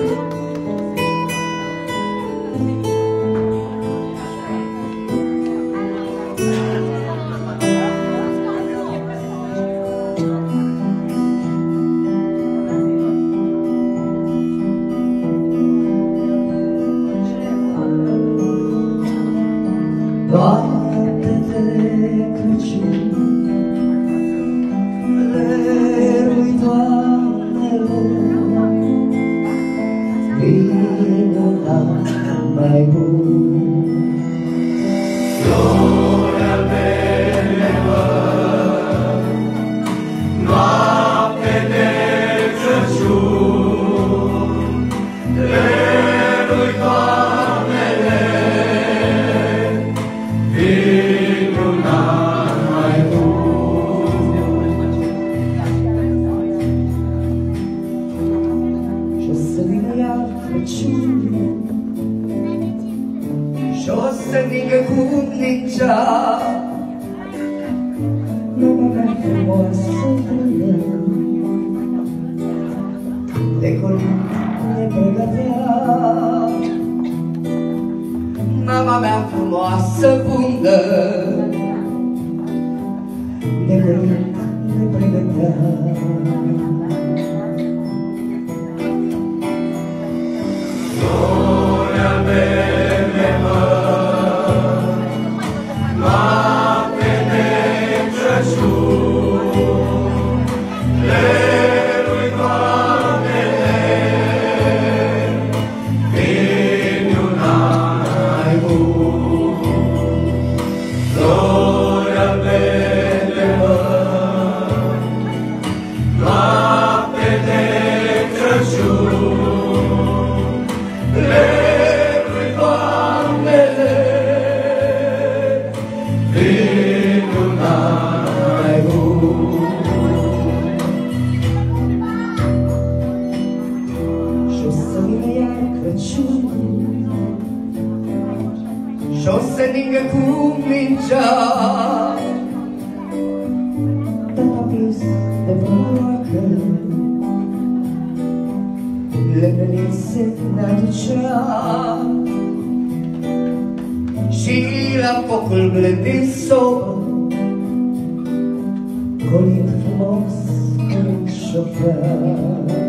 Și-o să ningă cum ningea lumea mea frumoasă bună, de colț ne pregătea. Mama mea frumoasă bună, de colț ne pregătea. Și-o să ningă cum ningea, tata pis de broacă, lemnele se n-aducea. Și la focul blând din sobă, colind frumos îmi șoptea.